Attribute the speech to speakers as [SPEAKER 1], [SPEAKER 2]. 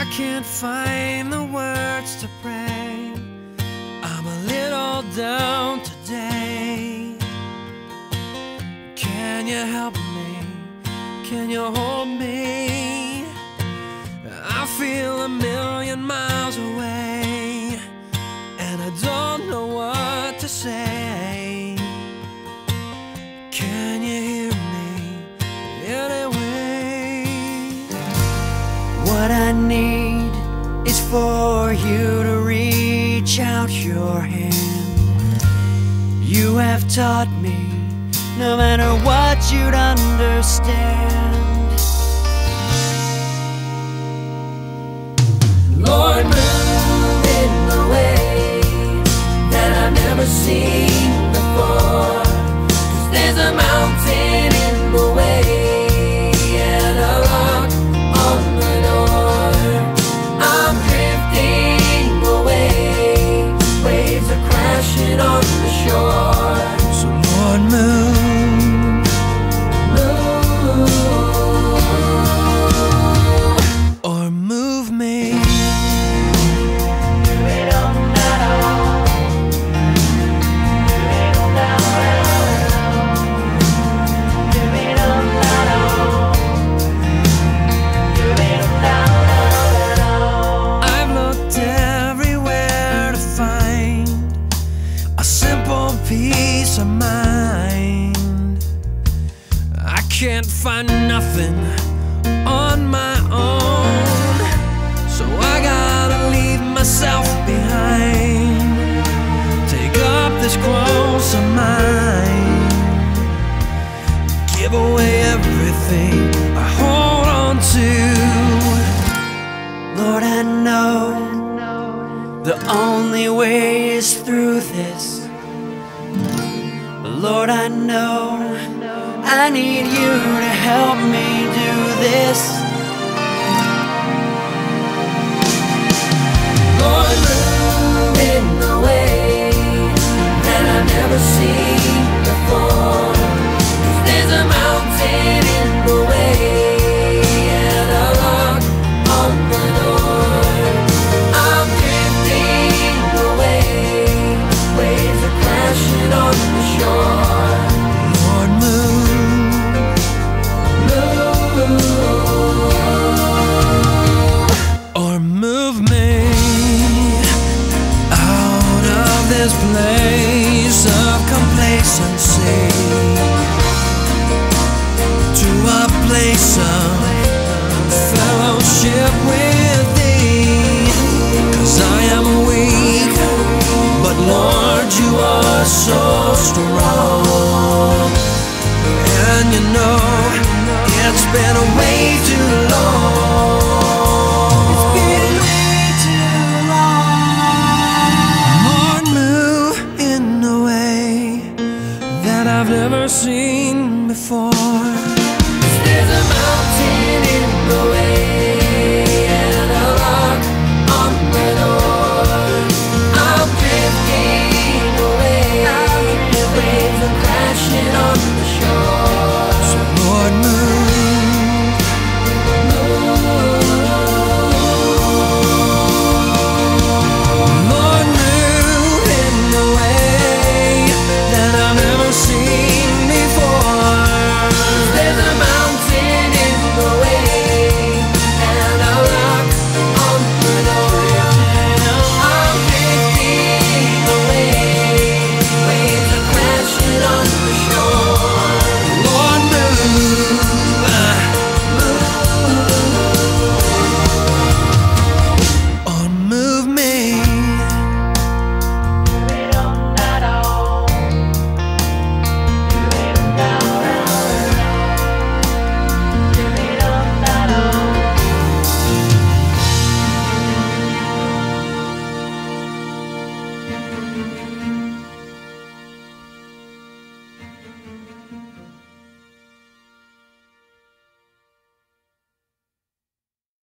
[SPEAKER 1] can't find the words to pray. I'm a little down today. Can you help me? Can you hold me? I feel a million miles away, and I don't know what to say. Can you hear me anyway? What I need is for you to reach out your hand. You have taught me, no matter what, you'd understand. Lord, move in the way that I've never seen before. 'Cause there's a mountain in the way and a lock on the door. I'm drifting away, waves are crashing on the shore. So Lord, move. Peace of mind. I can't find nothing on my own, so I gotta leave myself behind. Take up this cross of mine, give away everything I hold on to. Lord, I know the only way is through this. Lord, I know I need you to help me.